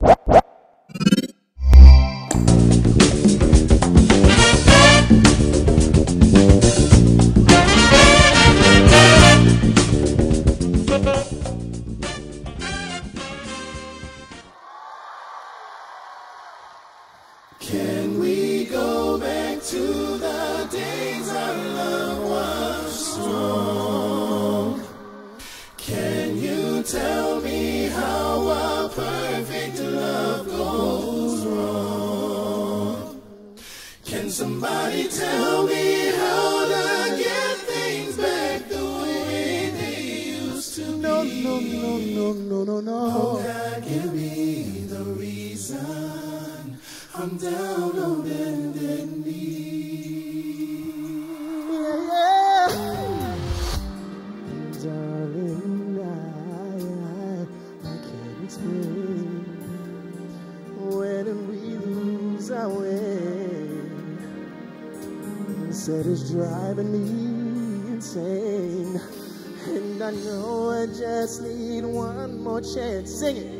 Can we go back to the days our love was strong? Can you tell me how a perfect love goes wrong? Can somebody tell me how to get things back the way they used to be? No, no, no, no, no, no, no. Oh, God, give me the reason I'm down on bended knee. Yeah. Darling, I can't explain when we lose our way. Said it's driving me insane, and I know I just need one more chance. Sing it.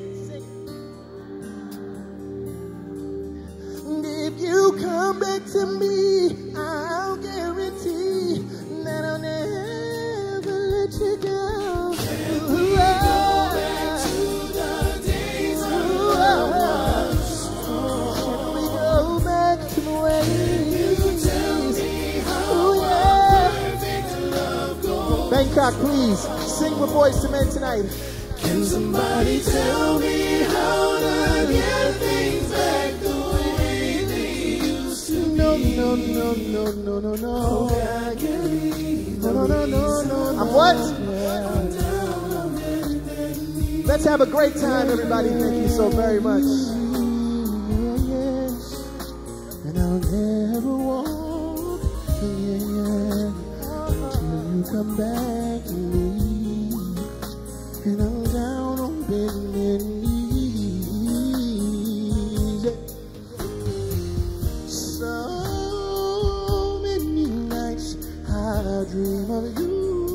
If you come back to me, I'll guarantee that I'll never let you go. Can we go back to the days our love was strong? Can we go back to the way You tell me how perfect love goes. Bangkok, please sing with Boyz II Men tonight. Can somebody tell me how to get things back the way they used to be? No, no, no, no, no, no, no. Oh, God, give me the No, no, no, no, no. I'm what? Let's have a great time, everybody. Thank you so very much. And I'll never walk until you come back to me. And I'm down on bended knees. So many nights I dream of you,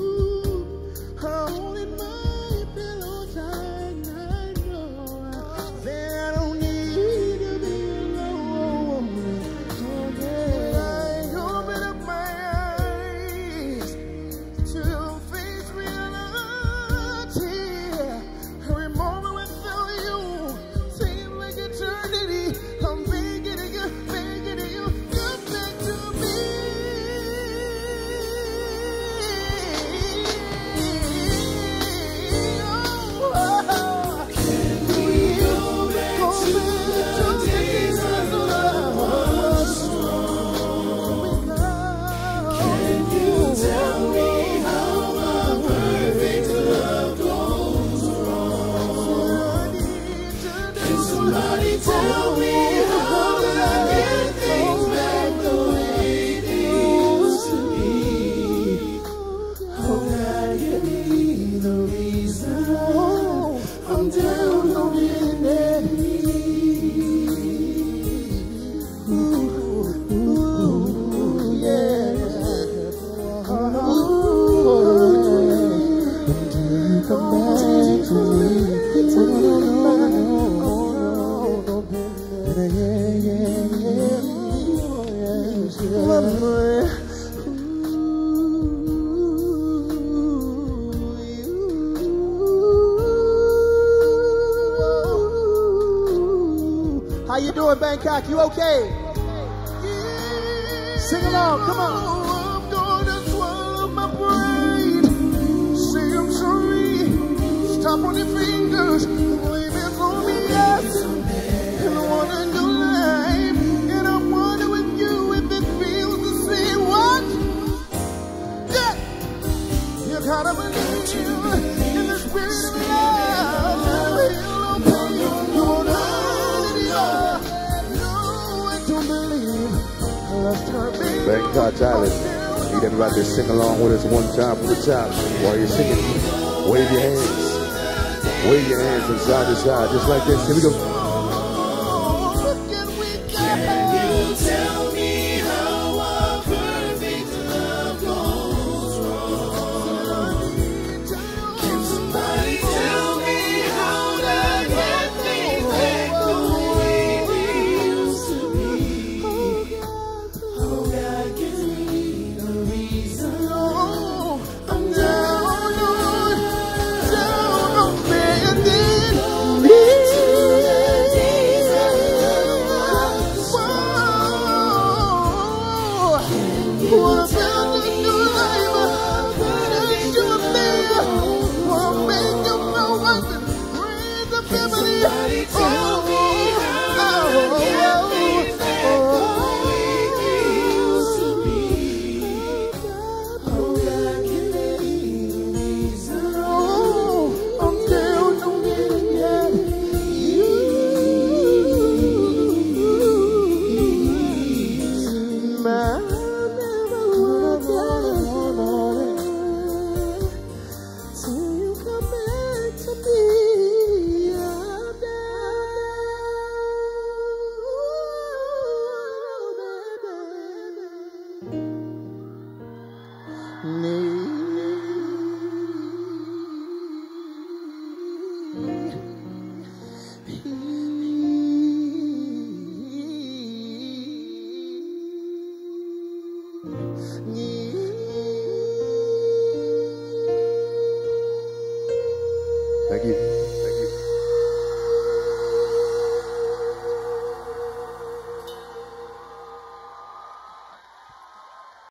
holding my pillow tight. I know that I don't need to be alone. When I open up my eyes to face reality, every moment without you seems like eternity. I'm begging you, come back to me. Can we go back to the days our love was strong? Can you tell me how a perfect love goes wrong? Can somebody tell me how to get things back the way they used to be? Oh, God, give me the reason I'm down on bended knee. Ooh, yeah. Come back to me. How you doing, Bangkok? You okay? Sing along, come on. I'm gonna swallow my pride. Say I'm sorry. Stop on your fingers. Blame it on me, yes. And I wanna do life. And I wonder with you if it feels the same. What? Yeah. You gotta believe in the spirit of love. You won't hurt it, yeah. No, I don't believe. Bangkok Island. Need everybody to sing along with us one time from the top. While you're singing, wave your hands. Wave your hands from side to side, just like this. Here we go. Can you tell me how a perfect love goes wrong? Can somebody tell me how to get things back the Thank you.